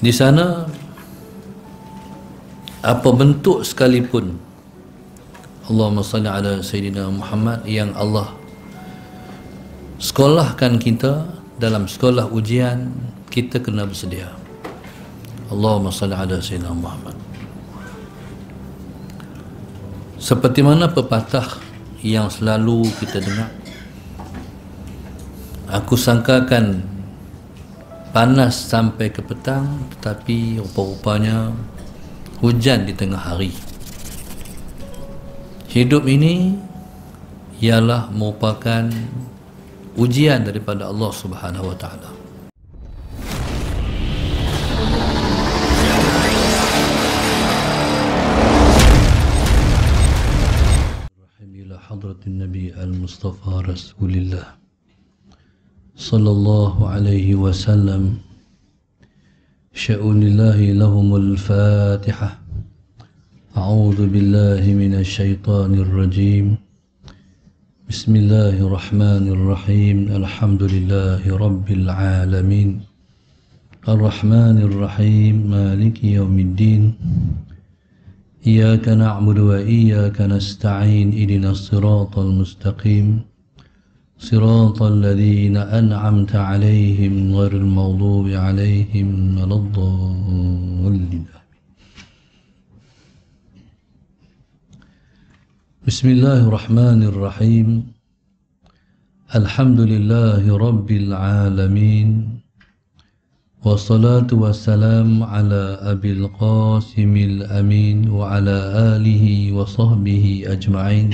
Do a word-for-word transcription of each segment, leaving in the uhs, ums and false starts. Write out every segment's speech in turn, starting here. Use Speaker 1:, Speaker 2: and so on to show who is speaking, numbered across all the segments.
Speaker 1: Di sana apa bentuk sekalipun, Allahumma salli ala Sayyidina Muhammad, yang Allah sekolahkan kita dalam sekolah ujian, kita kena bersedia. Allahumma salli ala Sayyidina Muhammad. Seperti mana pepatah yang selalu kita dengar, aku sangkakan panas sampai ke petang, tetapi rupa-rupanya hujan di tengah hari. Hidup ini ialah merupakan ujian daripada Allah Subhanahu wa taala. Ila hadratin Nabi al-Mustafa Rasulillah sallallahu alaihi wasallam. Sya'unillahi lahumul Fatihah. A'udzu billahi minasy syaithanir rajim. Bismillahirrahmanirrahim. Alhamdulillahi rabbil alamin. Arrahmanir rahim. Maliki yaumiddin. Iyyaka na'budu wa iyyaka nasta'in. Ihdinas siratal mustaqim. Siratal ladzina an'amta 'alaihim ghairil maghdubi 'alaihim waladdallin. Bismillahirrahmanirrahim. Alhamdulillahi rabbil alamin. Wassalatu wassalamu ala abil qasimil amin wa ala alihi wa sahbihi ajma'in.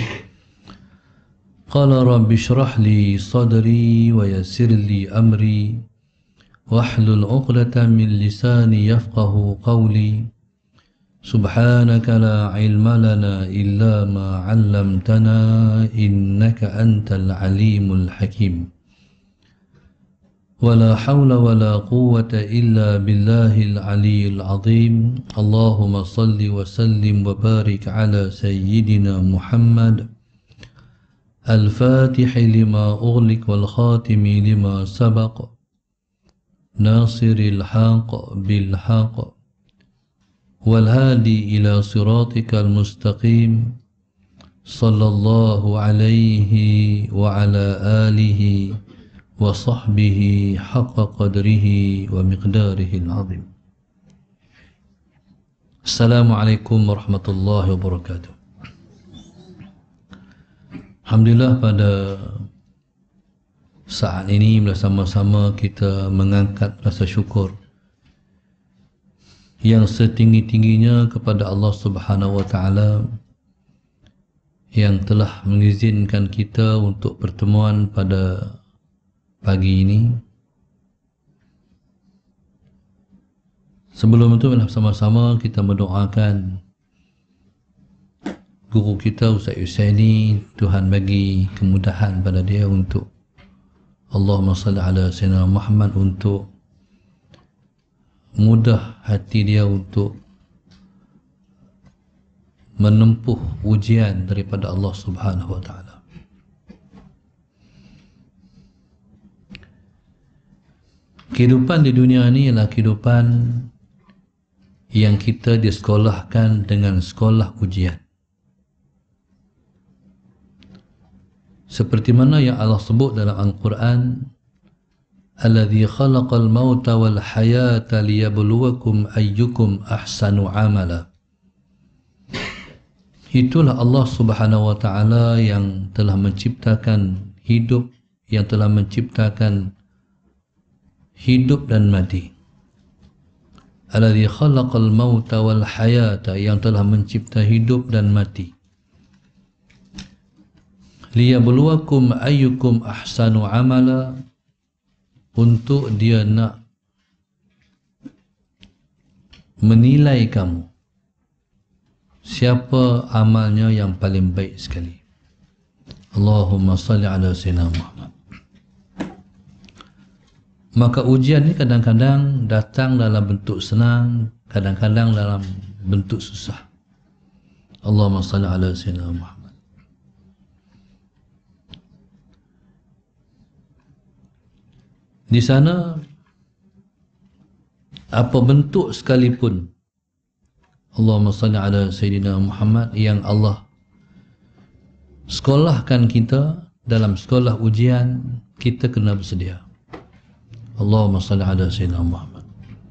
Speaker 1: Qala rabbi shrah li sadri wa yassir li amri wahlul 'uqdatam min lisani yafqahu qawli. Subhanaka la ilma lana illa ma 'allamtana innaka antal alimul hakim. Wala hawla wala quwwata illa billahil aliyyil azim. Allahumma salli wa sallim wa barik ala sayyidina Muhammad الفاتح لما أغلق والخاتم لما سبق ناصر الحق بالحق والهادي إلى صراطك المستقيم صلى الله عليه وعلى آله وصحبه حق قدره ومقداره العظيم. السلام عليكم ورحمة الله وبركاته. Alhamdulillah, pada saat ini bersama-sama kita mengangkat rasa syukur yang setinggi-tingginya kepada Allah Subhanahu wa taala yang telah mengizinkan kita untuk pertemuan pada pagi ini. Sebelum itu, bersama-sama kita mendoakan guru kita Ustaz Yusaini, Tuhan bagi kemudahan pada dia untuk, Allahumma salli ala Sayyidina Muhammad, untuk mudah hati dia untuk menempuh ujian daripada Allah Subhanahu wa taala. Kehidupan di dunia ini adalah kehidupan yang kita disekolahkan dengan sekolah ujian. Seperti mana yang Allah sebut dalam Al-Quran, alladzi khalaqal mauta wal hayata liyabluwakum ayyukum ahsanu amala. Itulah Allah Subhanahu wa taala yang telah menciptakan hidup, yang telah menciptakan hidup dan mati. Alladzi khalaqal mauta wal hayata, yang telah mencipta hidup dan mati. Liyabluwakum ayyukum ahsanu amala, untuk dia nak menilai kamu siapa amalnya yang paling baik sekali. Allahumma salli ala Sayyidina Muhammad. Maka ujian ni kadang-kadang datang dalam bentuk senang, kadang-kadang dalam bentuk susah. Allahumma salli ala Sayyidina Muhammad. Di sana apa bentuk sekalipun, Allahumma salli ala Sayyidina Muhammad, yang Allah sekolahkan kita dalam sekolah ujian, kita kena bersedia. Allahumma salli ala Sayyidina Muhammad.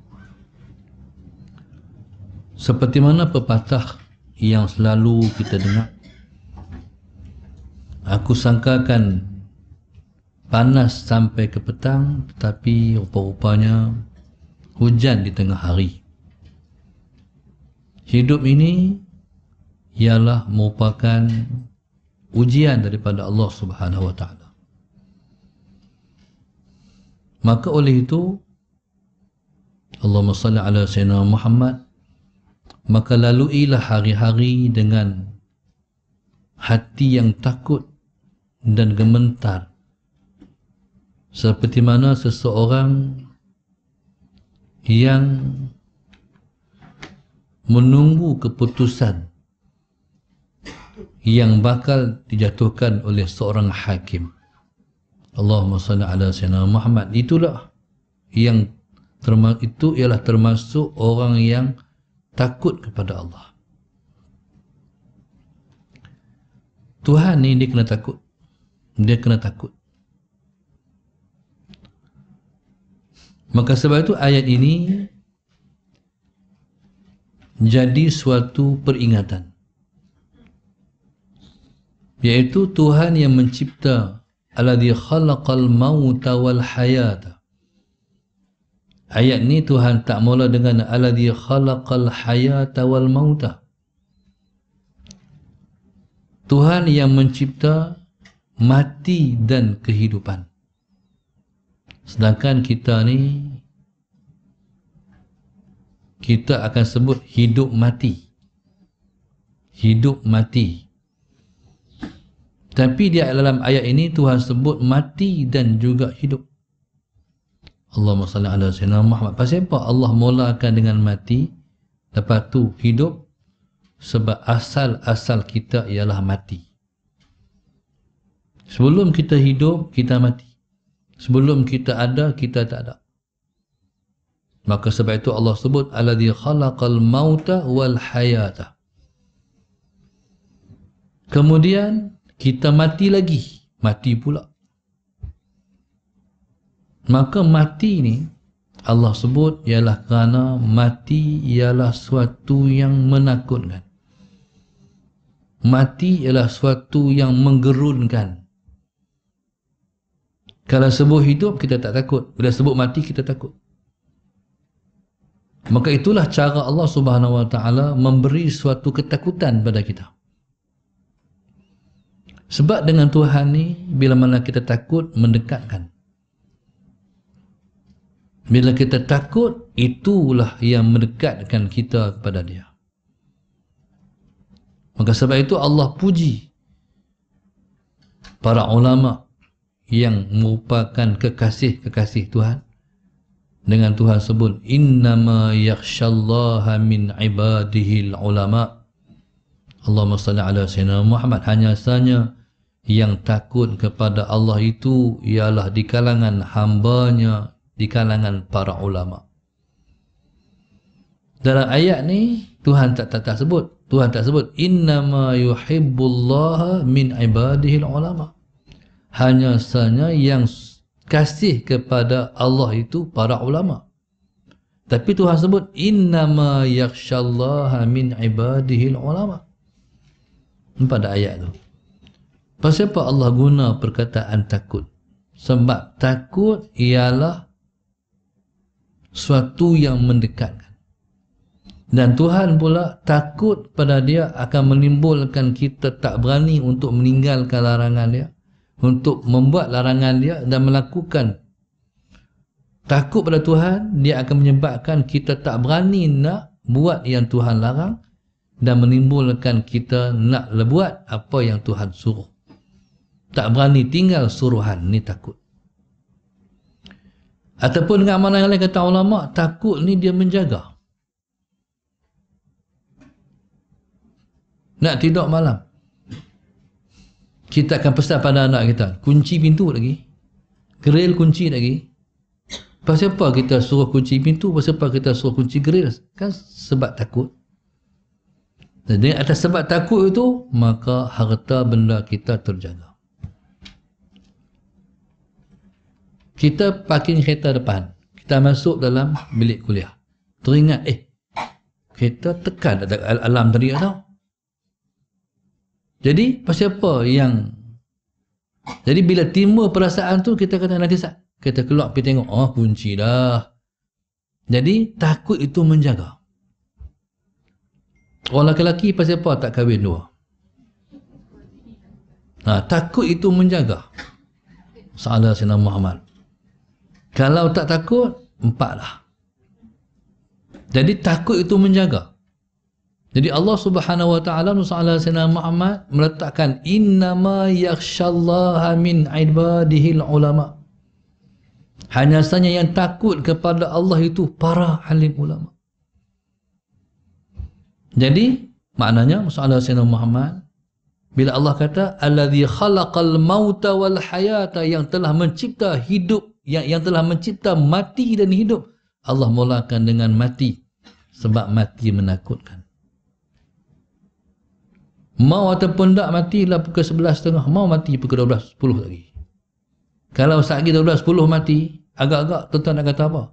Speaker 1: Seperti mana pepatah yang selalu kita dengar, aku sangkakan panas sampai ke petang, tetapi rupa-rupanya hujan di tengah hari. Hidup ini ialah merupakan ujian daripada Allah Subhanahu wa taala. Maka oleh itu, Allahumma salli ala Sayyidina Muhammad, maka laluilah hari-hari dengan hati yang takut dan gemetar, seperti mana seseorang yang menunggu keputusan yang bakal dijatuhkan oleh seorang hakim. Allahumma salli ala Sayyidina Muhammad. Itulah yang terma- itu ialah termasuk orang yang takut kepada Allah. Tuhan ni dia kena takut. Dia kena takut. Maka sebab itu ayat ini jadi suatu peringatan, iaitu Tuhan yang mencipta, alladzi khalaqal mauta wal hayata. Ayat ni Tuhan tak mula dengan alladzi khalaqal hayata wal mauta. Tuhan yang mencipta mati dan kehidupan. Sedangkan kita ni, kita akan sebut hidup mati. Hidup mati. Tapi di dalam ayat ini Tuhan sebut mati dan juga hidup. Allahumma salli ala Sayyidina Muhammad. Pasal apa Allah mulakan dengan mati, lepas tu hidup? Sebab asal-asal kita ialah mati. Sebelum kita hidup, kita mati. Sebelum kita ada, kita tak ada. Maka sebab itu Allah sebut alladzi khalaqal mauta wal hayata. Kemudian kita mati lagi, mati pula. Maka mati ni Allah sebut ialah kerana mati ialah suatu yang menakutkan. Mati ialah suatu yang menggerunkan. Kalau sebut hidup kita tak takut, bila sebut mati kita takut. Maka itulah cara Allah Subhanahu wa taala memberi suatu ketakutan pada kita. Sebab dengan Tuhan ni, bila mana kita takut, mendekatkan. Bila kita takut, itulah yang mendekatkan kita kepada Dia. Maka sebab itu Allah puji para ulama yang merupakan kekasih-kekasih Tuhan. Dengan Tuhan sebut, innama yakhshallaha min ibadihil ulama. Allahumma salli ala Sayyidina Muhammad. Hanya sahaja yang takut kepada Allah itu ialah di kalangan hambanya, di kalangan para ulama. Dalam ayat ni Tuhan tak tak, tak sebut, Tuhan tak sebut innama yuhibbullaha min ibadihil ulama. Hanya sahaja yang kasih kepada Allah itu para ulama. Tapi Tuhan sebut innama yakhshallaha min ibadihil ulama. Pada ayat tu. Pasal apa Allah guna perkataan takut? Sebab takut ialah suatu yang mendekatkan. Dan Tuhan pula takut pada Dia akan menimbulkan kita tak berani untuk meninggalkan larangan Dia, untuk membuat larangan Dia dan melakukan. Takut pada Tuhan, Dia akan menyebabkan kita tak berani nak buat yang Tuhan larang dan menimbulkan kita nak buat apa yang Tuhan suruh. Tak berani tinggal suruhan, ni takut. Ataupun dengan mana yang lain kata ulama, takut ni dia menjaga. Nak tidur malam, kita akan pesan pada anak kita, kunci pintu lagi, keril kunci lagi. Pasal apa kita suruh kunci pintu? Pasal apa kita suruh kunci grill? Kan sebab takut. Jadi atas sebab takut itu, maka harta benda kita terjaga. Kita parking kereta depan. Kita masuk dalam bilik kuliah. Teringat, eh, kita tekan ada alarm tadi tau. Jadi, pasal apa yang... Jadi, bila timbul perasaan tu, kita kata nanti saat. Kita keluar pergi tengok, oh, kunci dah. Jadi, takut itu menjaga. Orang lelaki pasal apa tak kahwin dua? Ha, takut itu menjaga. Salah Sayyidina Muhammad. Kalau tak takut, empat lah. Jadi takut itu menjaga. Jadi Allah Subhanahu wa taala Nusa'ala Sayyidina Muhammad meletakkan innama yakhshallaha min ibadihil ulama. Hanya saja yang takut kepada Allah itu para alim ulama. Jadi maknanya Nusa'ala Sayyidina Muhammad bila Allah kata allazi khalaqal mauta wal hayata, yang telah mencipta hidup, yang yang telah mencipta mati dan hidup. Allah mulakan dengan mati sebab mati menakutkan. Mau ataupun tak mati lah pukul sebelas tiga puluh, mau mati pukul dua belas sepuluh lagi. Kalau saat lagi dua belas sepuluh mati, agak-agak tuan-tuan nak kata apa?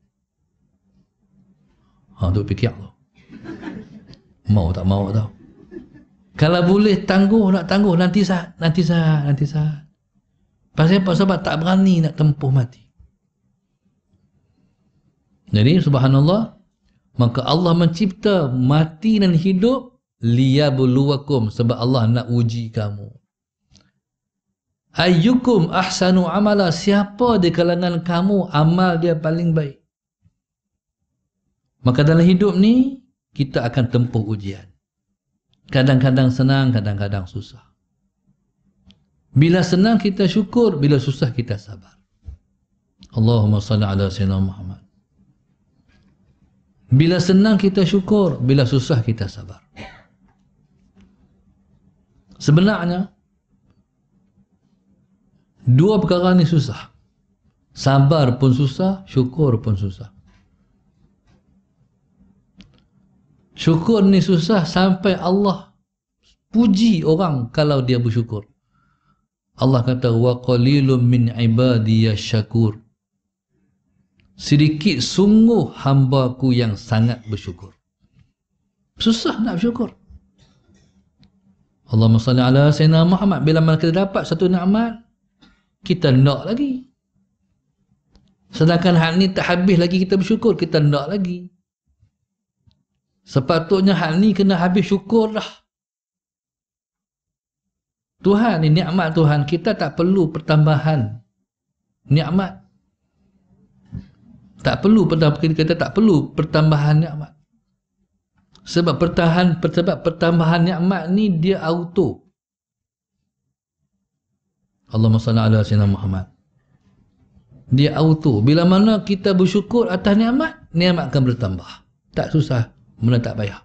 Speaker 1: Ha, tu fikir tu. Mau tak mau tau. Kalau boleh tangguh, nak tangguh nanti saat, nanti saat, nanti saat. Pasal apa? Sebab tak berani nak tempuh mati. Jadi subhanallah, maka Allah mencipta mati dan hidup liyabluwakum, sebab Allah nak uji kamu. Ayyukum ahsanu amala, siapa di kalangan kamu amal dia paling baik. Maka dalam hidup ni kita akan tempuh ujian. Kadang-kadang senang, kadang-kadang susah. Bila senang kita syukur, bila susah kita sabar. Allahumma salli ala sayyidina Muhammad. Bila senang kita syukur, bila susah kita sabar. Sebenarnya dua perkara ni susah. Sabar pun susah, syukur pun susah. Syukur ni susah sampai Allah puji orang kalau dia bersyukur. Allah kata wa qalilum min ibadiyasy syakur. Sedikit sungguh hamba-Ku yang sangat bersyukur. Susah nak bersyukur. Allahumma salli ala sayyidina Muhammad. Bila mana kita dapat satu nikmat, kita nak lagi. Sedangkan hal ni tak habis lagi kita bersyukur, kita nak lagi. Sepatutnya hal ni kena habis syukur dah. Tuhan ni nikmat Tuhan, kita tak perlu pertambahan nikmat. Tak perlu pertambahan, kita tak perlu pertambahan nikmat. Sebab pertahan sebab pertambahan nikmat ni dia auto. Allahumma salli ala sayyidina Muhammad. Dia auto. Bila mana kita bersyukur atas nikmat, nikmat akan bertambah. Tak susah, mana tak payah.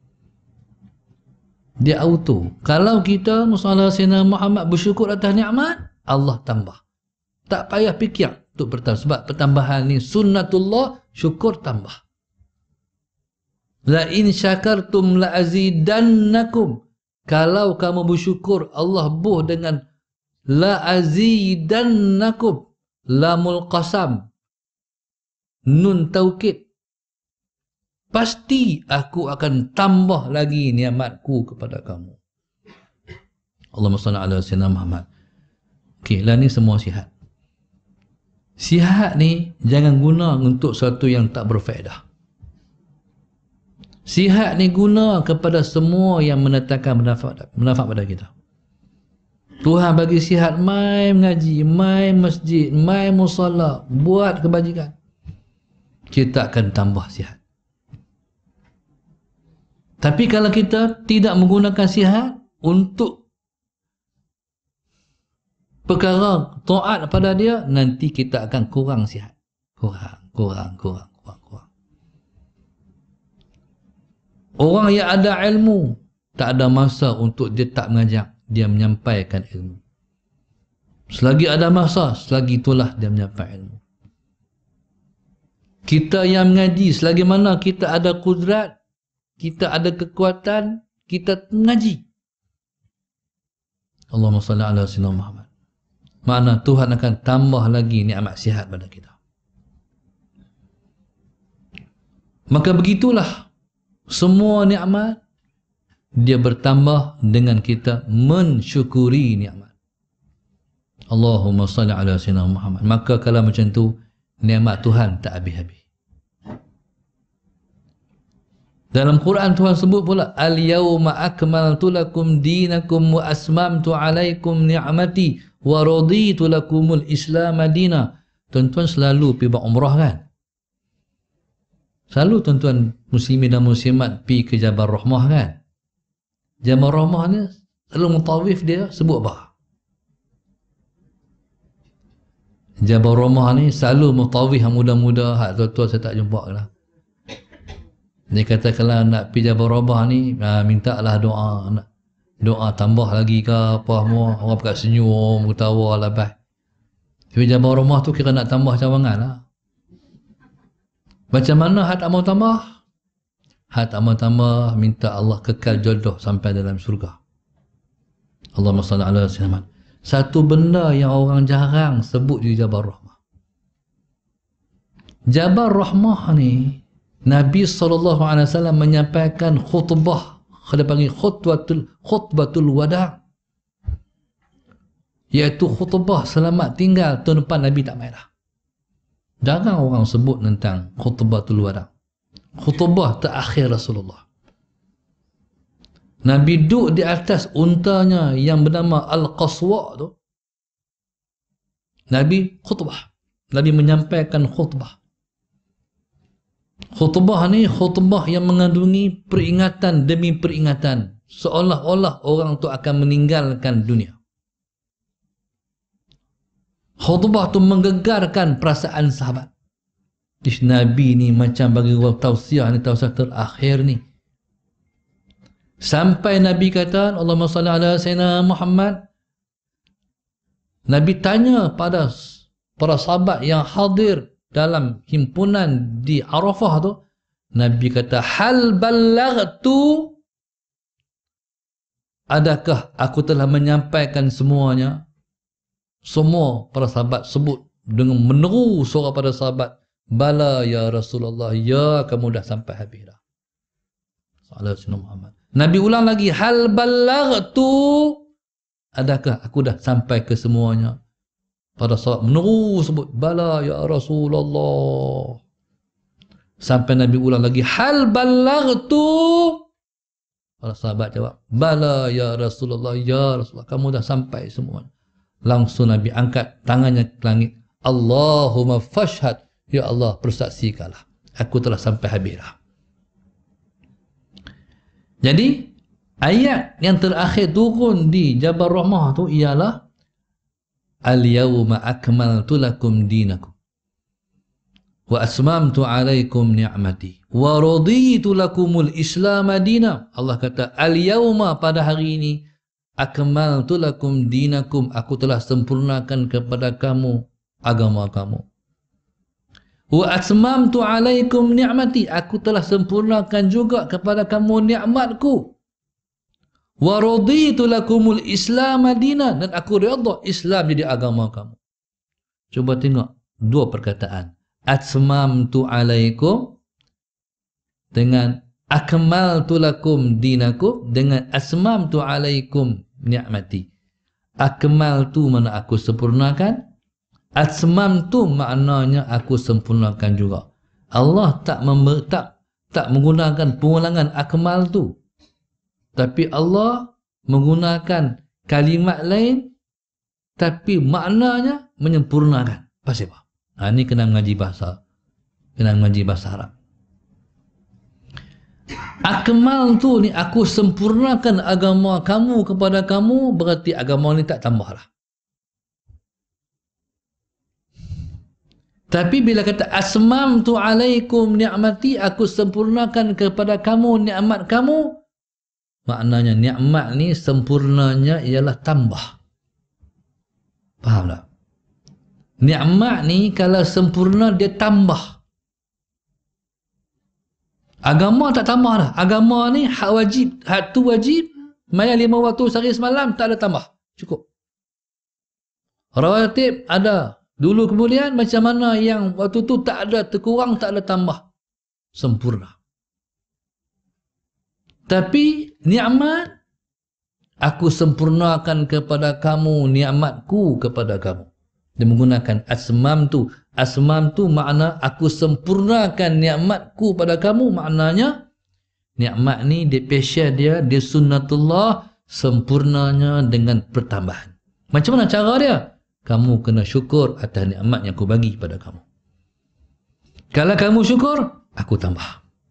Speaker 1: Dia auto. Kalau kita Musalla Sayyidina Muhammad bersyukur atas nikmat, Allah tambah. Tak payah fikir untuk bertambah. Sebab pertambahan ni sunnatullah, syukur tambah. La in syakartum la azidannakum. Kalau kamu bersyukur, Allah buh dengan la azidannakum. Lamul qasam. Nun taukid. Pasti aku akan tambah lagi nikmatku kepada kamu. Allahumma salli ala sayyidina Muhammad. Okey, lah ni semua sihat. Sihat ni jangan guna untuk sesuatu yang tak berfaedah. Sihat ni guna kepada semua yang mendatangkan manfaat manfaat pada kita. Tuhan bagi sihat, mai mengaji, mai masjid, mai musalla, buat kebajikan. Kita akan tambah sihat. Tapi kalau kita tidak menggunakan sihat untuk perkara taat pada dia, nanti kita akan kurang sihat. Kurang, kurang, kurang, kurang, kurang. Orang yang ada ilmu, tak ada masa untuk dia tak mengajak, dia menyampaikan ilmu. Selagi ada masa, selagi itulah dia menyampaikan ilmu. Kita yang mengaji, selagi mana kita ada kudrat, kita ada kekuatan, kita mengaji. Allahumma salli ala sayyidina Muhammad. Makna Tuhan akan tambah lagi nikmat sihat pada kita. Maka begitulah semua nikmat dia bertambah dengan kita mensyukuri nikmat. Allahumma salli ala sayyidina Muhammad. Maka kalau macam tu, nikmat Tuhan tak habis-habis. Dalam Quran Tuhan sebut pula, al-yawma akmaltu lakum dinakum wa asmamtu alaikum ni'mati wa raditu lakumul islam madina. Tuan-tuan selalu pergi buat umrah kan? Selalu tuan-tuan muslimin dan muslimat pergi ke Jabal Rahmah kan? Jabal Rahmah ni selalu mutawif dia sebut apa? Jabal Rahmah ni selalu mutawif yang muda-muda, hak tuan-tuan saya tak jumpa lah. Dia kata kalau nak pergi Jabal Rahmah ni, minta lah doa, doa tambah lagi ke apa semua, orang pakat senyum, ketawa lah bah. Tapi Jabal Rahmah tu kira nak tambah cawangan lah. Macam mana hak tak mau tambah? Hak tak mau tambah, minta Allah kekal jodoh sampai dalam syurga. Allahumma salli ala sayyidina. Satu benda yang orang jarang sebut di Jabal Rahmah. Jabal Rahmah ni, Nabi sallallahu alaihi wasallam menyampaikan khutbah, dia panggil khutbatul khutbatul wada', iaitu khutbah selamat tinggal. Tahun depan Nabi tak main dah. Jarang orang sebut tentang khutbatul wada', khutbah terakhir Rasulullah. Nabi duduk di atas untanya yang bernama Al-Qaswa tu. Nabi khutbah, Nabi menyampaikan khutbah. Khutbah ni khutbah yang mengandungi peringatan demi peringatan, seolah-olah orang tu akan meninggalkan dunia. Khutbah tu menggegarkan perasaan sahabat. Ish, Nabi ni macam bagi tausiah ni, tausiah terakhir ni. Sampai Nabi kata, Allahumma salli ala sayyidina Muhammad. Nabi tanya pada para sahabat yang hadir dalam himpunan di Arafah tu, Nabi kata, hal ballaghtu, adakah aku telah menyampaikan semuanya? Semua para sahabat sebut dengan meneru suara pada sahabat, bala ya Rasulullah, ya kamu dah sampai habis dah. Sallallahu Muhammad. Nabi ulang lagi, hal ballaghtu, adakah aku dah sampai ke semuanya? Pada sahabat meneru sebut, bala ya Rasulullah. Sampai Nabi ulang lagi, hal ballaghtu. Para sahabat jawab, bala ya Rasulullah, ya Rasulullah, kamu dah sampai semuanya. Langsung Nabi angkat tangannya ke langit, Allahumma fashhad, ya Allah persaksikanlah, aku telah sampai habis dah. Jadi ayat yang terakhir turun di Jabal Rahmah tu ialah al-yawma akmaltu lakum dinakum wa asmamtu alaikum ni'mati wa raditu lakumul islam madina. Allah kata al-yawma, pada hari ini, akmaltu lakum dinakum, aku telah sempurnakan kepada kamu agama kamu. Wa atmamtu alaikum ni'mati, aku telah sempurnakan juga kepada kamu nikmatku. Wa raditu lakumul islam madina, dan aku redha Islam jadi agama kamu. Cuba tengok dua perkataan, atmamtu alaikum dengan akmaltu lakum dinakum, dengan asmamtu alaikum ni'mati. Akmaltu mana aku sempurnakan, atmamtu maknanya aku sempurnakan juga. Allah tak mem- tak, tak menggunakan pengulangan akmal tu, tapi Allah menggunakan kalimat lain tapi maknanya menyempurnakan. Pasal apa? Ha, ni kena mengaji bahasa, kena mengaji bahasa Arab. Akmal tu ni, aku sempurnakan agama kamu kepada kamu, berarti agama ni tak tambahlah. Tapi bila kata asmamtu alaikum ni'mati, aku sempurnakan kepada kamu nikmat kamu, maknanya nikmat ni sempurnanya ialah tambah. Faham tak? Nikmat ni kalau sempurna dia tambah. Agama tak tambah dah. Agama ni hak wajib, hak tu wajib, maya lima waktu sehari semalam, tak ada tambah. Cukup. Rawatib ada. Dulu kemudian macam mana yang waktu tu tak ada terkurang, tak ada tambah. Sempurna. Tapi nikmat, aku sempurnakan kepada kamu nikmatku kepada kamu. Dia menggunakan asmam tu. Asmam tu makna aku sempurnakan nikmatku pada kamu. Maknanya nikmat ni dia special dia, dia sunnatullah, sempurnanya dengan pertambahan. Macam mana cara dia? Kamu kena syukur atas nikmat yang aku bagi pada kamu. Kalau kamu syukur, aku tambah.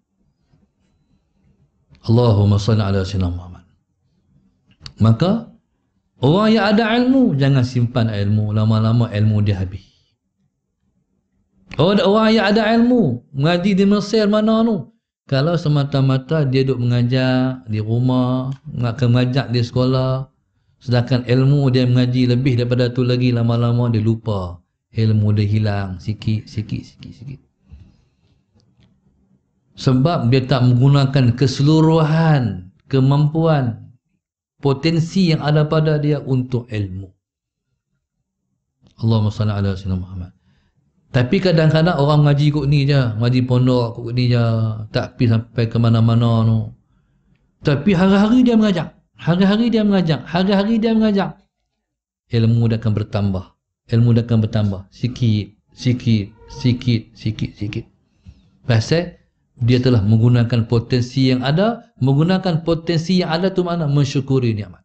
Speaker 1: Allahumma salli ala sayyidina Muhammad. Maka orang yang ada ilmu, jangan simpan ilmu, lama-lama ilmu dia habis. Orang yang ada ilmu, mengaji di Mesir mana tu, kalau semata-mata dia duduk mengajar di rumah, akan mengajar di sekolah, sedangkan ilmu dia mengaji lebih daripada tu lagi, lama-lama dia lupa. Ilmu dia hilang sikit, sikit, sikit, sikit. Sebab dia tak menggunakan keseluruhan kemampuan, potensi yang ada pada dia untuk ilmu. Allahumma salli ala sayyidina Muhammad. Tapi kadang-kadang orang mengaji kot ni je, mengaji pondok kot ni je, tak pergi sampai ke mana-mana tu. Tapi hari-hari dia mengajar, hari-hari dia mengajar, hari-hari dia mengajar. Ilmu dia akan bertambah, ilmu dia akan bertambah, sikit, sikit, sikit, sikit, sikit. Pasal dia telah menggunakan potensi yang ada. Menggunakan potensi yang ada tu mana? Mensyukuri nikmat.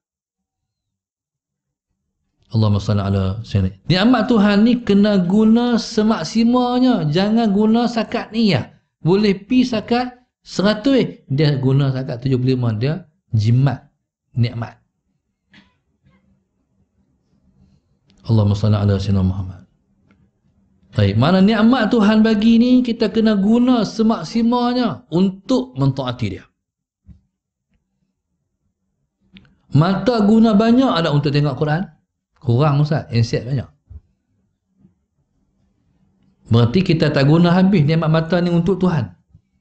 Speaker 1: Allahumma salli ala sayyidina. Nikmat Tuhan ni kena guna semaksimalnya. Jangan guna sakat niyah. Boleh pi sakat seratus, dia guna sakat tujuh puluh lima, dia jimat nikmat. Allahumma salli ala sayyidina Muhammad. Baik, mana nikmat Tuhan bagi ni kita kena guna semaksimalnya untuk mentaati dia. Mata guna banyak ada untuk tengok Quran? Kurang Ustaz, insight banyak. Berarti kita tak guna habis nikmat mata ni untuk Tuhan.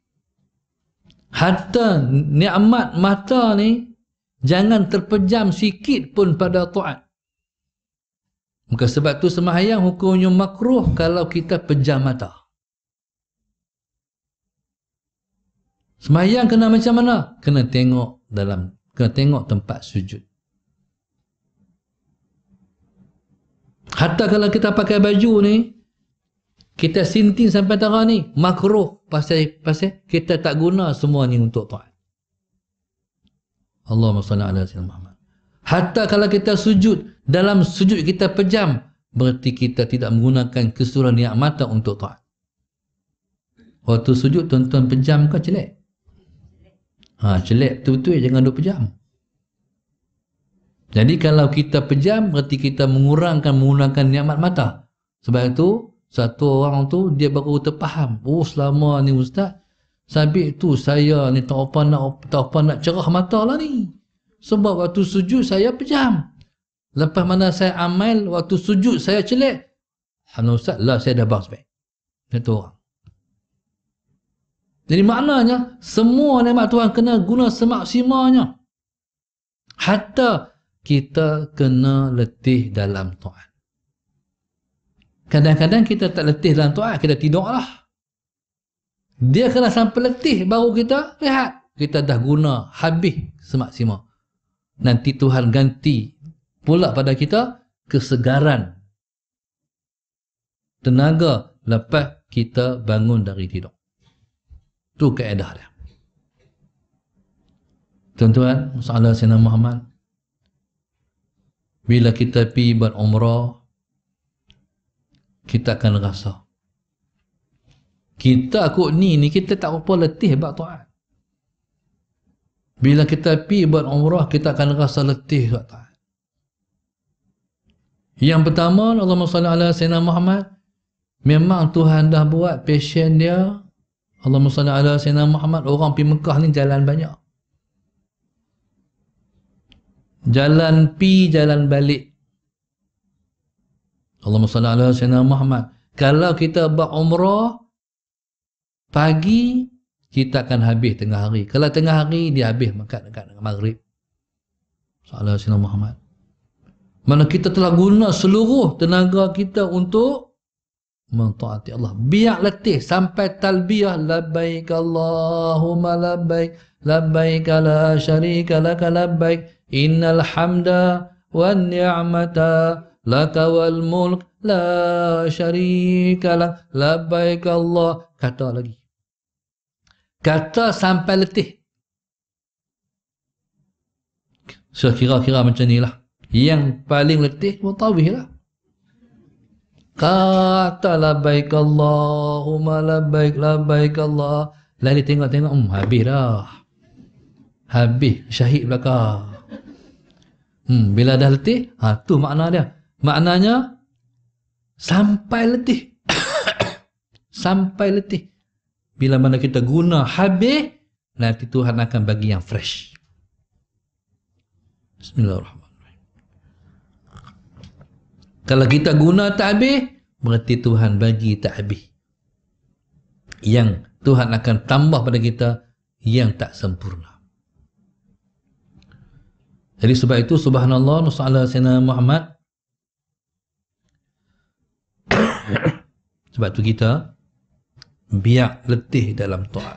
Speaker 1: Hatta nikmat mata ni jangan terpejam sikit pun pada taat. Maka sebab tu sembahyang hukumnya makruh kalau kita pejam mata. Sembahyang kena macam mana? Kena tengok dalam, kena tengok tempat sujud. Hatta kalau kita pakai baju ni, kita sinting sampai tara ni, makruh pasal pasal kita tak guna semua ni untuk taat. Allahumma salli ala sayyidina Muhammad. Hatta kalau kita sujud, dalam sujud kita pejam, berarti kita tidak menggunakan keseluruhan niat mata untuk taat. Waktu sujud tuan-tuan pejam ke celek? Ha, celek betul-betul, jangan duk pejam. Jadi kalau kita pejam, berarti kita mengurangkan menggunakan nikmat mata. Sebab itu satu orang tu dia baru terfaham, oh selama ni Ustaz, sabit tu saya ni tak apa nak tak apa nak cerah mata lah ni. Sebab waktu sujud saya pejam. Lepas mana saya amal, waktu sujud saya celek. Alhamdulillah Ustaz, lah saya dah bounce back. Itu orang. Jadi maknanya, semua nikmat Tuhan kena guna semaksimalnya. Hatta kita kena letih dalam taat. Kadang-kadang kita tak letih dalam taat, kita tidurlah. Dia kena sampai letih, baru kita rehat. Kita dah guna habis semaksimal. Nanti Tuhan ganti pula pada kita kesegaran, tenaga lepas kita bangun dari tidur. Itu kaedah dia. Tuan-tuan, masalah Sayyidina Muhammad, bila kita pergi buat umrah, kita akan rasa kita kot ni ni kita tak apa letih buat taat. Bila kita pergi buat umrah, kita akan rasa letih buat taat. Yang pertama, Allahumma salli ala sayyidina Muhammad, memang Tuhan dah buat passion dia. Allahumma salli ala sayyidina Muhammad, orang pergi Mekah ni jalan banyak. Jalan pi, jalan balik. Allahumma salli ala sayyidina Muhammad. Kalau kita buat umrah pagi, kita akan habis tengah hari. Kalau tengah hari, dia habis makan dekat maghrib. Salah Sayyidina Muhammad. Mana kita telah guna seluruh tenaga kita untuk mentaati Allah. Biar letih sampai talbiyah labbaik Allahumma labbaik labbaik la syarika laka labbaik innal hamda wan ni'mata laka wal mulk la syarika lak labbaik Allah. Kata lagi. Kata sampai letih. So kira-kira macam ni lah. Yang paling letih mutawih lah. Kata labbaik Allahumma labbaik labbaik Allah. Lah dia tengok-tengok, hmm, habis dah. Habis syahid belakang. Hmm, bila dah letih, ha, tu makna dia. Maknanya sampai letih. Sampai letih. Bila mana kita guna habis, nanti Tuhan akan bagi yang fresh. Bismillahirrahmanirrahim. Kalau kita guna tak habis, berarti Tuhan bagi tak habis. Yang Tuhan akan tambah pada kita yang tak sempurna. Jadi sebab itu subhanallah nusallallahu sayyidina Muhammad. Sebab tu kita biar letih dalam taat.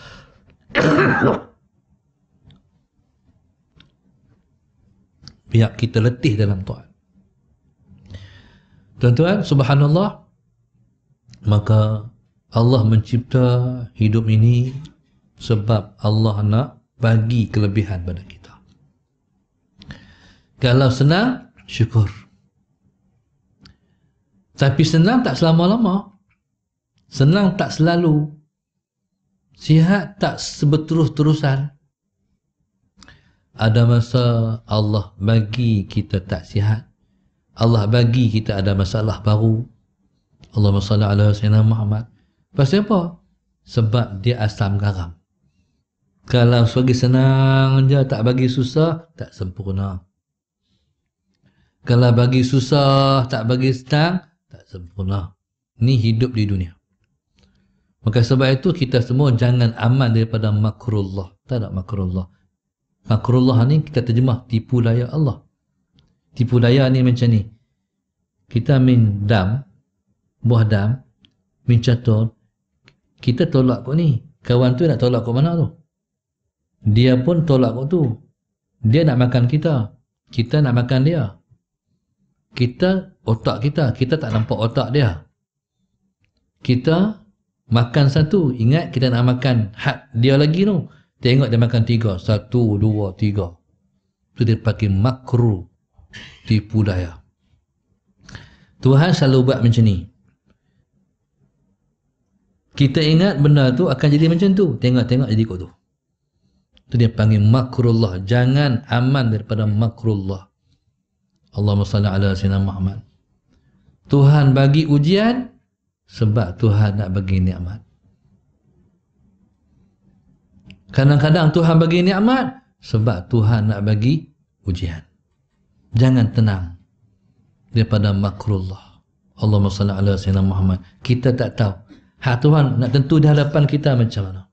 Speaker 1: Biar kita letih dalam taat. Tuan-tuan, subhanallah, maka Allah mencipta hidup ini sebab Allah nak bagi kelebihan pada kita. Kalau senang, syukur. Tapi senang tak selama-lama. Senang tak selalu. Sihat tak seberterus-terusan. Ada masa Allah bagi kita tak sihat. Allah bagi kita ada masalah baru. Allahumma salli ala sayyidina Muhammad. Pasal apa? Sebab dia asam garam. Kalau bagi senang je, tak bagi susah, tak sempurna. Kalau bagi susah, tak bagi senang, tak sempurna. Ni hidup di dunia. Maka sebab itu kita semua jangan aman daripada makrullah. Tak ada makrullah. Makrullah ni kita terjemah tipu daya Allah. Tipu daya ni macam ni. Kita min dam, buah dam, min catur. Kita tolak kau ni. Kawan tu nak tolak kau mana tu? Dia pun tolak kau tu. Dia nak makan kita. Kita nak makan dia. Kita, otak kita. Kita tak nampak otak dia. Kita makan satu. Ingat kita nak makan had dia lagi tu. Tengok dia makan tiga. Satu, dua, tiga. Itu dia pakai makruh. Tipu daya. Tuhan selalu buat macam ni. Kita ingat benda tu akan jadi macam tu. Tengok-tengok jadi kot tu. Itu dia panggil makrullah. Jangan aman daripada makrullah. Allahumma salli ala sayyidina Muhammad. Tuhan bagi ujian sebab Tuhan nak bagi nikmat. Kadang-kadang Tuhan bagi nikmat sebab Tuhan nak bagi ujian. Jangan tenang daripada makrullah. Allahumma salli ala sayyidina Muhammad. Kita tak tahu hak Tuhan nak tentu di hadapan kita macam mana.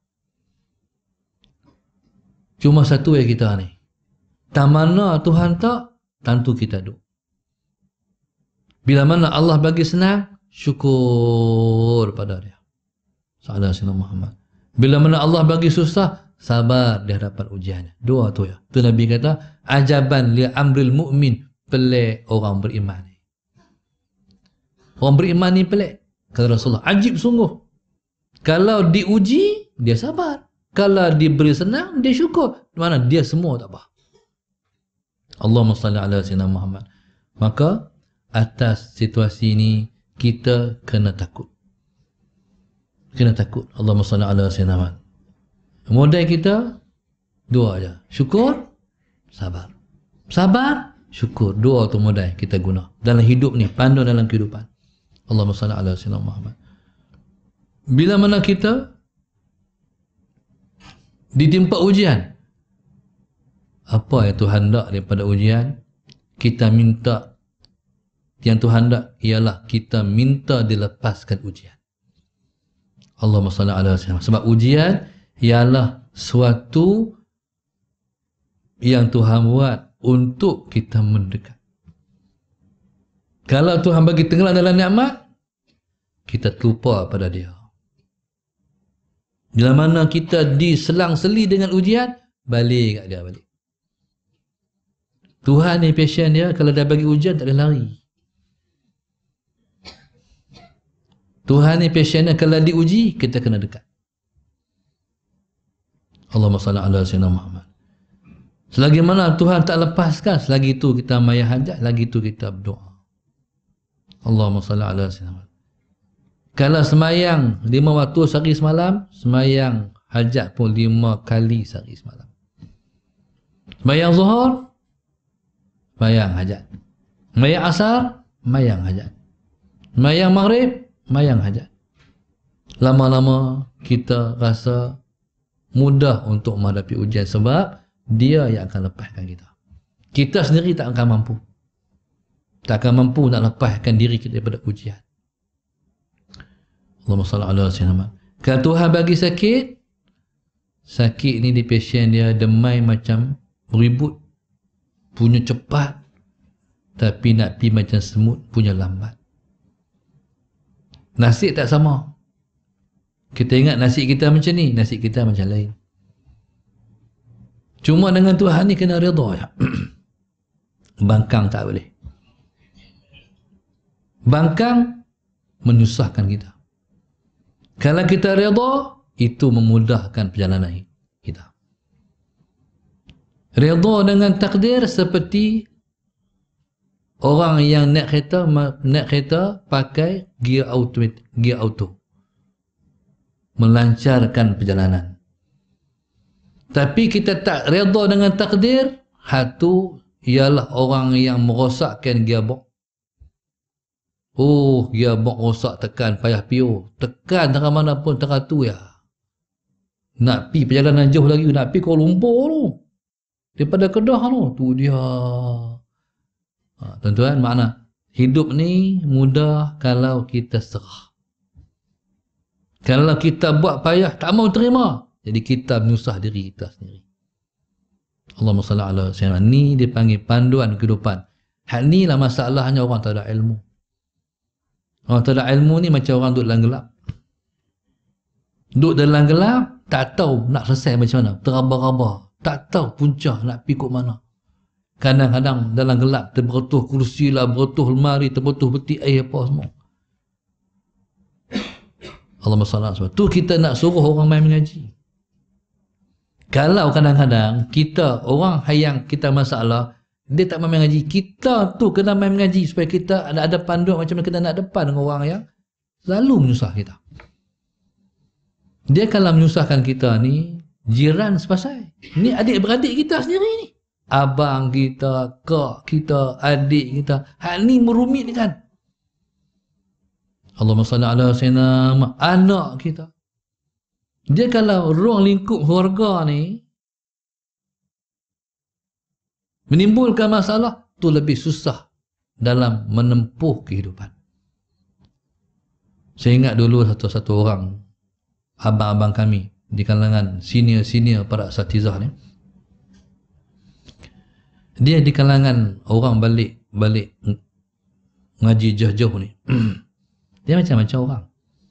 Speaker 1: Cuma satu yang kita ni. Tak mana Tuhan tak, tentu kita duk. Bila mana Allah bagi senang, syukur pada dia. Salam sayyidina Muhammad. Bila mana Allah bagi susah, sabar di hadapan ujiannya. Dua tu ya. Tu Nabi kata, ajaban li amril mu'min. Pelik orang beriman ni. Orang beriman ni pelik. Kata Rasulullah, ajib sungguh. Kalau diuji, dia sabar. Kalau diberi senang, dia syukur. Mana dia semua tak apa. Allahumma salli ala sayyidina Muhammad. Maka atas situasi ini kita kena takut. Kena takut. Allahumma salli ala sayyidina Muhammad. Modal kita dua aja. Syukur, sabar. Sabar, syukur. Dua tu modal kita guna dalam hidup ni, pandu dalam kehidupan. Allahumma salli ala sayyidina Muhammad. Bila mana kita ditimpa ujian, apa yang Tuhan hendak daripada ujian, kita minta yang Tuhan hendak ialah kita minta dilepaskan ujian. Allahumma salli ala sayyidina. Sebab ujian ialah suatu yang Tuhan buat untuk kita mendekat. Kalau Tuhan bagi tenggelam dalam nikmat, kita terlupa pada dia. Bila mana kita diselang-seli dengan ujian, balik kat dia balik. Tuhan ni passion dia, kalau dah bagi ujian tak boleh lari. Tuhan ni passion dia, kalau diuji, kita kena dekat. Allahumma salli ala sayyidina Muhammad. Selagi mana Tuhan tak lepaskan, selagi itu kita maya hajat, lagi itu kita berdoa. Allahumma salli ala sayyidina Muhammad. Kalau semayang lima waktu sehari semalam, semayang hajat pun lima kali sehari semalam. Semayang zuhur, semayang hajat. Semayang asar, semayang hajat. Semayang maghrib, semayang hajat. Lama-lama kita rasa mudah untuk menghadapi ujian sebab dia yang akan lepaskan kita. Kita sendiri tak akan mampu. Tak akan mampu nak lepaskan diri kita daripada ujian. Allahumma salli ala sayyidina Muhammad. Kalau Tuhan bagi sakit, sakit ni di pasien dia demai macam beribut, punya cepat, tapi nak pi macam semut, punya lambat. Nasib tak sama. Kita ingat nasib kita macam ni, nasib kita macam lain. Cuma dengan Tuhan ni kena redha ya. Bangkang tak boleh. Bangkang menyusahkan kita. Kalau kita redha, itu memudahkan perjalanan kita. Redha dengan takdir seperti orang yang naik kereta, naik kereta pakai gear auto, gear auto. Melancarkan perjalanan. Tapi kita tak redha dengan takdir, hatu ialah orang yang merosakkan gearbox. Oh, gearbox rosak, tekan payah piu. Tekan tengah mana pun tengah tu ya. Nak pi perjalanan jauh lagi, nak pi Kuala Lumpur tu. Daripada Kedah tu, tu dia. Ha, tuan-tuan, makna hidup ni mudah kalau kita serah. Kalau kita buat payah, tak mau terima, jadi kita menyusah diri kita sendiri. Allahumma salli ala sayyidina. Ni dipanggil panduan kehidupan. Hal ni lah masalahnya orang tak ada ilmu. Orang tak ada ilmu ni macam orang duduk dalam gelap. Duduk dalam gelap, tak tahu nak selesai macam mana. Terabah-rabah. Tak tahu punca nak pergi ke mana. Kadang-kadang dalam gelap, terberutuh kursi lah, berutuh lemari, terberutuh peti air apa semua. Allahumma salli ala sayyidina. Tu kita nak suruh orang main mengaji. Kalau kadang-kadang kita, orang yang kita masalah, dia tak main mengaji, kita tu kena main mengaji supaya kita ada ada panduan macam mana kita nak depan dengan orang yang selalu menyusah kita. Dia kalau menyusahkan kita ni, jiran sepasai. Ni adik-beradik kita sendiri ni. Abang kita, kak kita, adik kita. Hal ni merumit kan. Allahumma salli ala sayyidina anak kita. Dia kalau ruang lingkup keluarga ni menimbulkan masalah, tu lebih susah dalam menempuh kehidupan. Saya ingat dulu satu-satu orang, abang-abang kami di kalangan senior-senior para asatizah ni, dia di kalangan orang balik balik ngaji jauh-jauh ni. Dia macam-macam orang.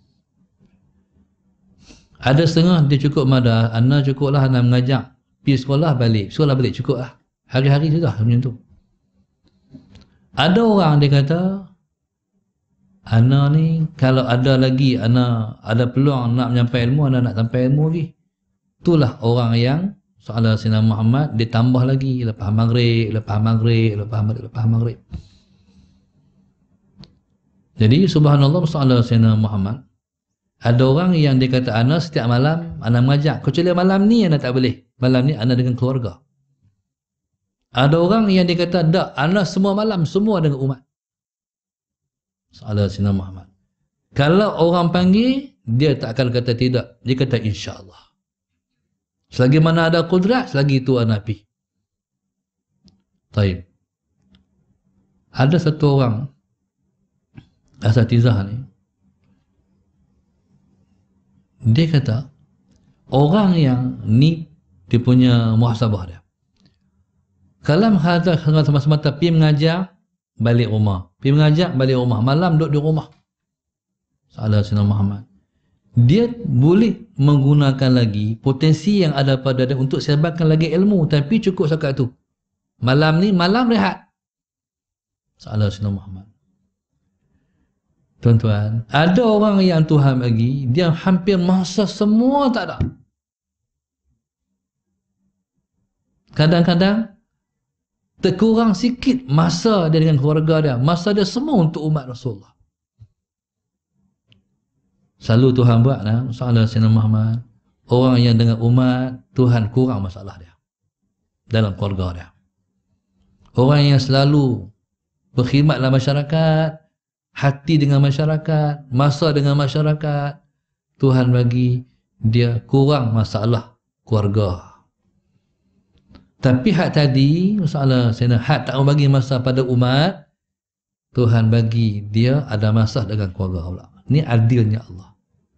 Speaker 1: Ada setengah dia cukup madah, ana cukup lah ana mengajak pergi sekolah balik, sekolah balik cukup lah. Hari-hari sudah macam tu. Ada orang dia kata, ana ni kalau ada lagi, ana ada peluang nak menyampai ilmu, ana nak sampai ilmu lagi. Itulah orang yang soalan Sayyidina Muhammad, dia tambah lagi lepas maghrib, lepas maghrib, lepas maghrib, lepas maghrib. Jadi subhanallah, soalan Sayyidina Muhammad, ada orang yang dia kata, ana setiap malam ana mengajak, kecuali malam ni ana tak boleh. Malam ni ana dengan keluarga. Ada orang yang dia kata, tak, ana semua malam, semua dengan umat. Soalan Sayyidina Muhammad. Kalau orang panggil, dia tak akan kata tidak. Dia kata insyaAllah. Selagi mana ada kudrat, selagi itu ana pergi. Taib. Ada satu orang asatizah ni, dia kata, orang yang ni dia punya muhasabah dia. Kalau kata semata-mata pergi mengajar, balik rumah. Pergi mengajar, balik rumah. Malam duduk di rumah. Salah Sayyidina Muhammad. Dia boleh menggunakan lagi potensi yang ada pada dia untuk sebarkan lagi ilmu, tapi cukup setakat tu. Malam ni, malam rehat. Salah Sayyidina Muhammad. Tuan-tuan, ada orang yang Tuhan bagi, dia hampir masa semua tak ada. Kadang-kadang terkurang sikit masa dia dengan keluarga dia. Masa dia semua untuk umat Rasulullah. Selalu Tuhan buat lah, salah Sayyidina Muhammad. Orang yang dengan umat, Tuhan kurang masalah dia dalam keluarga dia. Orang yang selalu berkhidmat dalam masyarakat, hati dengan masyarakat, masa dengan masyarakat, Tuhan bagi dia kurang masalah keluarga. Tapi hak tadi, masalah saya hak tak bagi masa pada umat, Tuhan bagi dia ada masalah dengan keluarga pula. Ini adilnya Allah.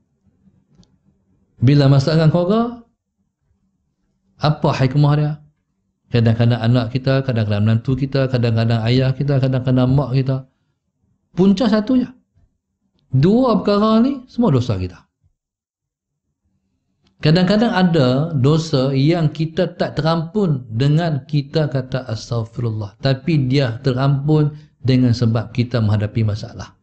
Speaker 1: Bila masalah dengan keluarga, apa hikmah dia? Kadang-kadang anak kita, kadang-kadang menantu kita, kadang-kadang ayah kita, kadang-kadang mak kita. Punca satu je. Dua perkara ni semua dosa kita. Kadang-kadang ada dosa yang kita tak terampun dengan kita kata astaghfirullah, tapi dia terampun dengan sebab kita menghadapi masalah.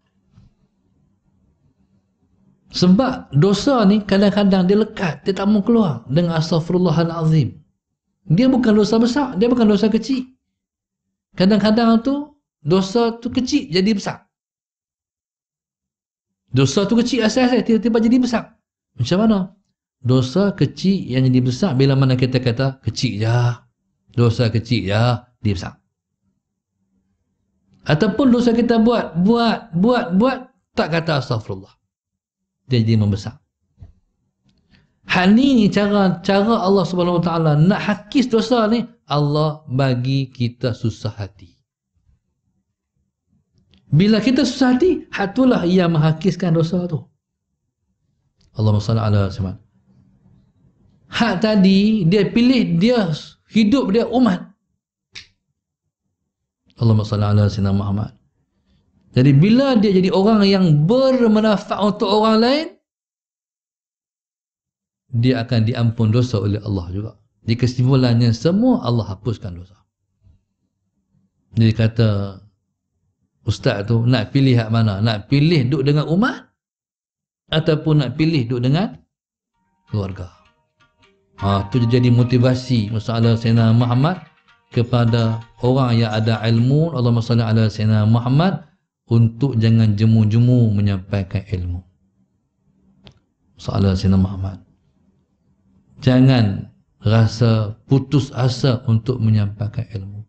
Speaker 1: Sebab dosa ni kadang-kadang dia lekat, dia tak mau keluar dengan astaghfirullahalazim. Dia bukan dosa besar, dia bukan dosa kecil. Kadang-kadang tu dosa tu kecil jadi besar. Dosa tu kecil asal-asal, tiba-tiba jadi besar. Macam mana? Dosa kecil yang jadi besar bila mana kita kata kecil je. Dosa kecil je, dia besar. Ataupun dosa kita buat, buat, buat, buat, tak kata astaghfirullah. Dia jadi membesar. Hal ni cara cara Allah Subhanahu Wa Taala nak hakis dosa ni, Allah bagi kita susah hati. Bila kita susah hati, hatulah yang menghakiskan dosa tu. Allahumma salli ala Muhammad. Hak tadi dia pilih dia hidup dia umat. Allahumma salli ala Sayyidina Muhammad. Jadi bila dia jadi orang yang bermanfaat untuk orang lain, dia akan diampun dosa oleh Allah juga. Di kesimpulannya semua Allah hapuskan dosa. Jadi kata ustaz tu, nak pilih hak mana? Nak pilih duduk dengan umat ataupun nak pilih duduk dengan keluarga? Ha, tu jadi motivasi masalah Sayyidina Muhammad kepada orang yang ada ilmu. Allahumma salli ala Sayyidina Muhammad, untuk jangan jemu-jemu menyampaikan ilmu. Masalah Sayyidina Muhammad, jangan rasa putus asa untuk menyampaikan ilmu.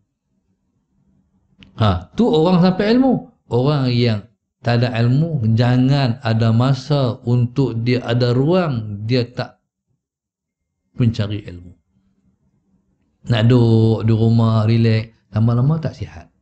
Speaker 1: Ha, tu orang sampai ilmu. Orang yang tak ada ilmu, jangan ada masa untuk dia ada ruang, dia tak mencari ilmu. Nak duduk di rumah, relax, lama-lama tak sihat.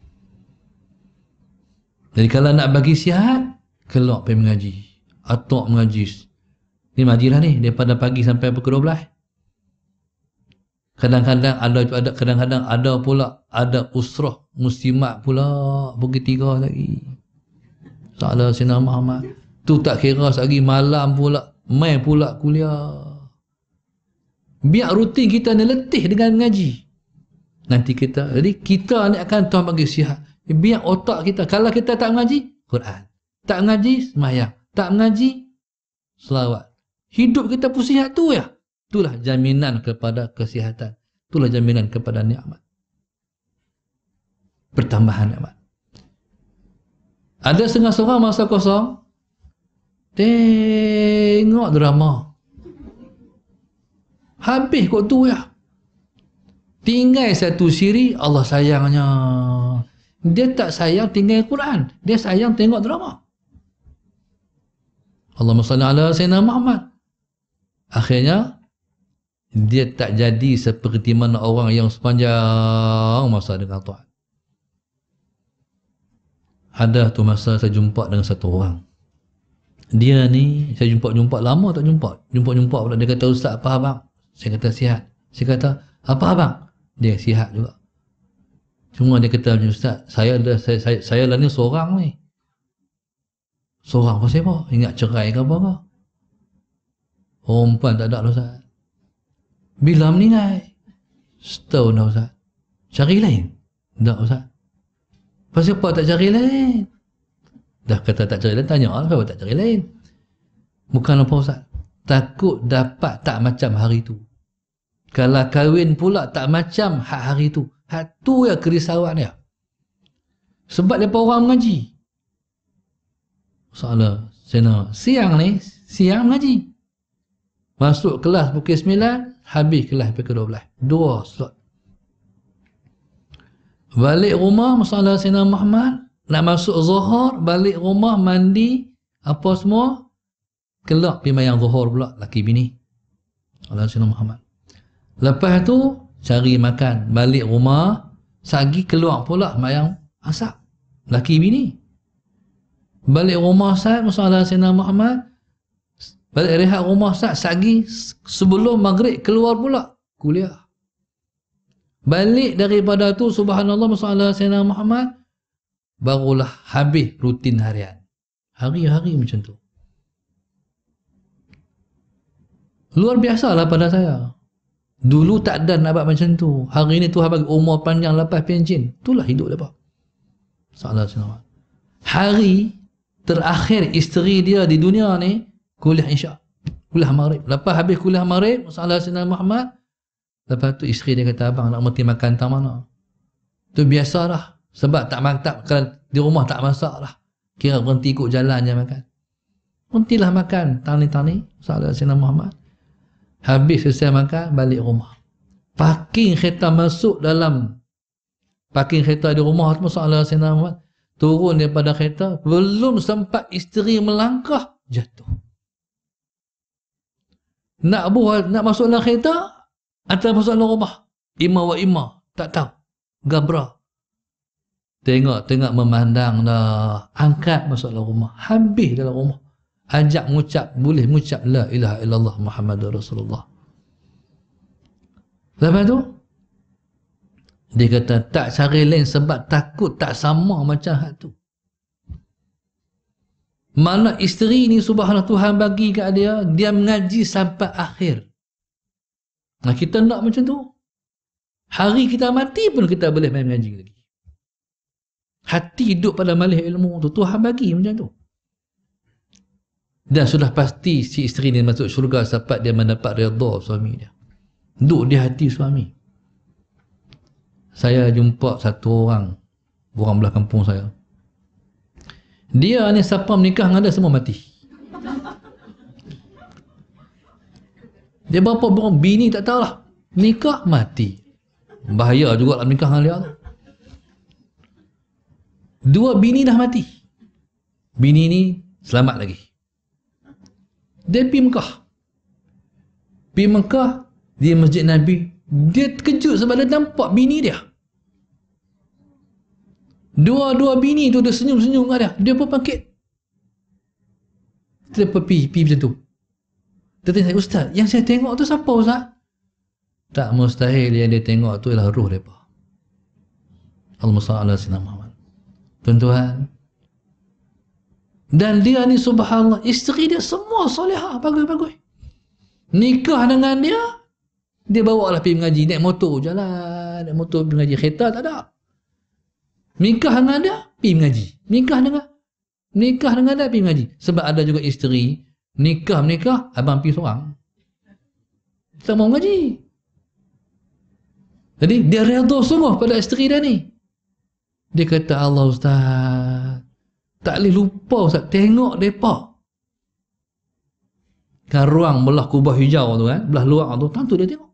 Speaker 1: Jadi kalau nak bagi sihat, keluar pergi mengaji. Atok mengaji. Ni mengaji lah ni, daripada pagi sampai pukul dua belas. Kadang-kadang ada, ada kadang-kadang ada pula ada usrah muslimat pula pukul tiga lagi. Salah Sayyidina Muhammad. Tu tak kira lagi malam pula, mai pula kuliah. Biar rutin kita ni letih dengan mengaji. Nanti kita, jadi kita ni akan Tuhan bagi sihat. Biar otak kita, kalau kita tak mengaji, Quran. Tak mengaji, sembahyang. Tak mengaji, selawat. Hidup kita pun sihat tu ya. Itulah jaminan kepada kesihatan. Itulah jaminan kepada nikmat. Pertambahan nikmat. Ada setengah seorang masa kosong, tengok drama. Habis kot tu ya. Tinggal satu siri, Allah sayangnya. Dia tak sayang tinggal Quran. Dia sayang tengok drama. Allahumma salli ala Sayyidina Muhammad. Akhirnya, dia tak jadi seperti mana orang yang sepanjang masa dengan Tuhan. Ada tu masa saya jumpa dengan satu orang. Dia ni, saya jumpa-jumpa lama tak jumpa. Jumpa-jumpa pula, dia kata, Ustaz, apa abang? Saya kata, sihat. Saya kata, apa abang? Dia sihat juga. Cuma dia kata, Ustaz, saya dah, saya, saya, saya lah ni seorang ni. Seorang pasal apa? Ingat cerai ke apa ke? Perempuan tak ada lah, Ustaz. Bila meninggal? Setahun dah, Ustaz. Cari lain? Tak, Ustaz. Pasal apa tak cari lain? Dah kata tak cari lain, tanya lah kenapa tak cari lain. Bukan apa, Ustaz. Takut dapat tak macam hari tu. Kalau kahwin pula tak macam hak hari tu. Hak tu ya kerisauan dia. Sebab dia orang mengaji. Soalan, saya siang ni, siang mengaji. Masuk kelas pukul sembilan, habis kelas pukul dua belas. Dua slot. Balik rumah, masalah Sayyidina Muhammad, nak masuk zuhur, balik rumah, mandi, apa semua, kelak pergi mayang zuhur pula, laki bini. Allah Sayyidina Muhammad. Lepas tu, cari makan, balik rumah, sagi keluar pula mayang asar, laki bini. Balik rumah Ustaz, masalah Sayyidina Muhammad, balik rehat rumah Ustaz, sagi sebelum maghrib keluar pula, kuliah. Balik daripada tu, subhanallah, masalah Sayyidina Muhammad, barulah habis rutin harian. Hari-hari macam tu. Luar biasa lah pada saya. Dulu tak ada nak buat macam tu. Hari ni Tuhan bagi umur panjang lepas pencin. Itulah hidup mereka. Salah Sayyidina. Hari terakhir isteri dia di dunia ni, kuliah Isyak. Kuliah Maghrib. Lepas habis kuliah Maghrib, masalah Sayyidina Muhammad, lepas tu isteri dia kata, abang nak mesti makan tak mana. Tu biasalah. Sebab tak makan, kalau di rumah tak masak lah. Kira berhenti ikut jalan je makan. Berhentilah makan, tani-tani, salah Sayyidina Muhammad. Habis selesai makan, balik rumah. Parking kereta masuk dalam, parking kereta di rumah tu, salah Sayyidina Muhammad. Turun daripada kereta, belum sempat isteri melangkah, jatuh. Nak buat, nak masuk dalam kereta, atau masuk dalam rumah. Ima wa ima, tak tahu. Gabra. Tengok-tengok memandang dah. Angkat masuk dalam rumah. Habis dalam rumah. Ajak mengucap, boleh mengucap la ilaha illallah Muhammadur Rasulullah. Lepas tu, dia kata tak cari lain sebab takut tak sama macam hal tu. Mana isteri ni subhanallah Tuhan bagi kat dia, dia mengaji sampai akhir. Nah, kita nak macam tu. Hari kita mati pun kita boleh main mengaji lagi. Hati hidup pada malih ilmu tu, Tuhan bagi macam tu. Dan sudah pasti si isteri ni masuk syurga sebab dia mendapat redha suami dia. Duduk di hati suami. Saya jumpa satu orang, orang belah kampung saya. Dia ni siapa menikah dengan dia semua mati. Dia berapa orang bini tak tahulah. Nikah mati. Bahaya juga lah nikah dengan dia tu. Dua bini dah mati. Bini ni selamat lagi. Dia pergi Mekah. Pergi Mekah, di Masjid Nabi. Dia terkejut sebab dia nampak bini dia. Dua-dua bini tu dia senyum-senyum dengan dia. Dia pun bangkit. Dia pergi, pergi macam tu. Dia tanya, Ustaz, yang saya tengok tu siapa, Ustaz? Tak mustahil yang dia tengok tu ialah roh mereka. Allahumma salli ala sayyidina Muhammad. Tuan-tuan. Dan dia ni subhanallah, isteri dia semua solehah, bagus-bagus. Nikah dengan dia, dia bawa lah pergi mengaji, naik motor jalan, naik motor pergi mengaji, kereta tak ada. Nikah dengan dia, pergi mengaji. Nikah dengan nikah dengan dia, pergi mengaji. Sebab ada juga isteri, nikah-nikah, abang pergi seorang. Tak mau mengaji. Jadi, dia redha sungguh pada isteri dia ni. Dia kata, Allah Ustaz, tak boleh lupa Ustaz, tengok mereka. Kan ruang belah kubah hijau tu kan, belah luar tu, tentu dia tengok.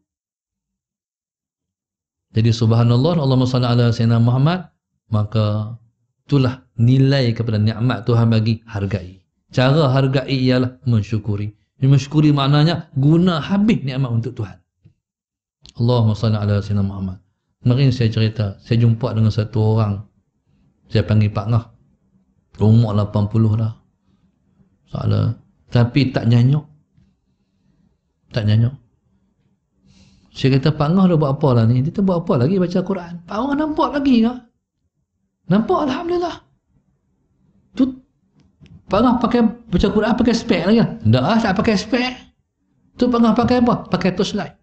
Speaker 1: Jadi subhanallah, Allahumma salli ala sayyidina Muhammad, maka itulah nilai kepada nikmat Tuhan bagi, hargai. Cara hargai ialah mensyukuri. Mensyukuri maknanya guna habis nikmat untuk Tuhan. Allahumma salli ala sayyidina Muhammad. Kemarin saya cerita, saya jumpa dengan satu orang, saya panggil Pak Ngah, umur lapan puluh dah. Soalan. Tapi tak nyanyuk. Tak nyanyuk. Saya kata, Pak Ngah dah buat apa lah ni? Dia buat apa lagi baca Quran? Pak Ngah nampak lagi ke? Nampak, Alhamdulillah. Tu, Pak Ngah pakai baca Quran pakai spek lagi? Tak lah, tak pakai spek. Tu Pak Ngah pakai apa? Pakai torchlight.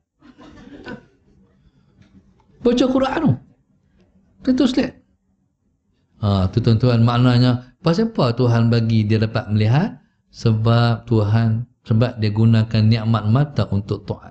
Speaker 1: Baca Quran tu. Pakai torchlight. Ha, tu tuan-tuan, maknanya pasal apa Tuhan bagi dia dapat melihat? Sebab Tuhan, sebab dia gunakan nikmat mata untuk taat.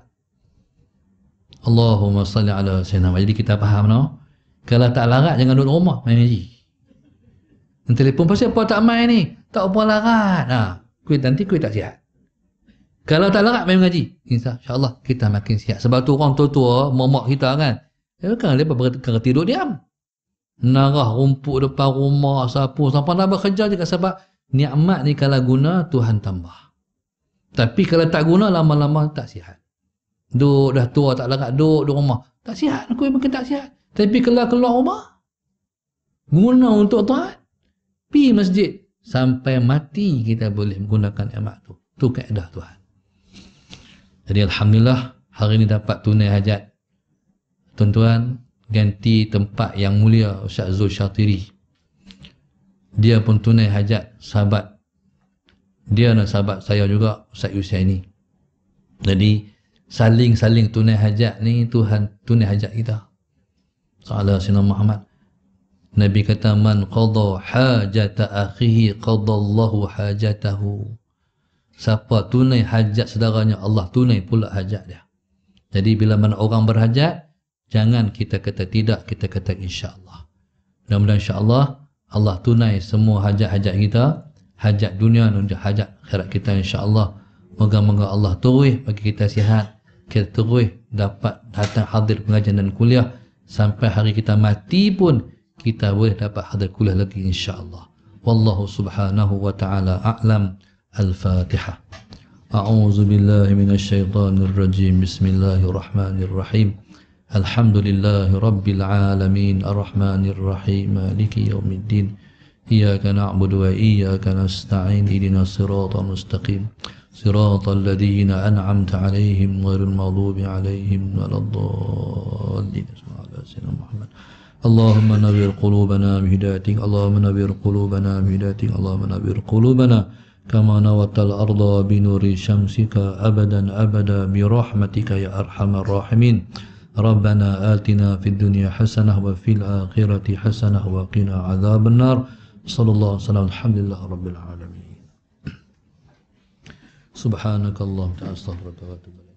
Speaker 1: Allahumma salli ala sayyidina. Jadi kita faham no? Kalau tak larat jangan duduk rumah main ngaji. Nanti telefon pasal apa tak main ni? Tak apa larat. Ha, kuih nanti kuih tak sihat. Kalau tak larat main ngaji. Insya-Allah kita makin sihat. Sebab tu orang tua-tua, mak-mak kita kan. Ya kan dia berkata tidur diam. Narah rumput depan rumah, sapu, sampai nak bekerja juga sebab nikmat ni kalau guna Tuhan tambah. Tapi kalau tak guna lama-lama tak sihat. Duk dah tua tak larat duk di rumah. Tak sihat, aku makin tak sihat. Tapi kalau keluar rumah guna untuk taat. Pi masjid sampai mati kita boleh menggunakan nikmat tu. Tu kaedah Tuhan. Jadi alhamdulillah hari ni dapat tunai hajat. Tuan-tuan, ganti tempat yang mulia Ustaz Zul Syatiri. Dia pun tunai hajat sahabat. Dia dan sahabat saya juga Ustaz Yusaini. Jadi saling-saling tunai hajat ni Tuhan tunai hajat kita. Salah Sayyidina Muhammad. Nabi kata man qada hajata akhihi qadallahu hajatahu. Siapa tunai hajat saudaranya, Allah tunai pula hajat dia. Jadi bila mana orang berhajat, jangan kita kata tidak, kita kata insya-Allah. Mudah-mudahan insya-Allah Allah tunai semua hajat-hajat kita, hajat dunia dan hajat akhirat kita insya-Allah. Moga-moga Allah terus bagi kita sihat, kita terus dapat datang hadir pengajian dan kuliah sampai hari kita mati pun kita boleh dapat hadir kuliah lagi insya-Allah. Wallahu subhanahu wa ta'ala a'lam. Al-Fatihah. A'udzu billahi minasy syaithanir rajim. Bismillahirrahmanirrahim. Alhamdulillahi rabbil alamin arrahmanir rahim maliki yaumiddin. Iyyaka na'budu wa iyyaka nasta'in ihdinas siratal mustaqim siratal ladzina an'amta 'alaihim ghairil maghdubi 'alaihim waladdallin. Muhammad. Allahumma nawwir qulubana bihidayatik. Allahumma nawwir qulubana bihidayatik. Allahumma nawwir qulubana kama nawatal arda binuri syamsika abadan abada birahmatika ya arhamar rahimin. Rabbana atina fid dunya hasanah wa fil akhirati hasanah wa qina adzaban nar. Sallallahu alaihi wasallam. Alhamdulillah rabbil alamin. Subhanakallahumma wa bihamdika astaghfiruka wa atubu ilaik.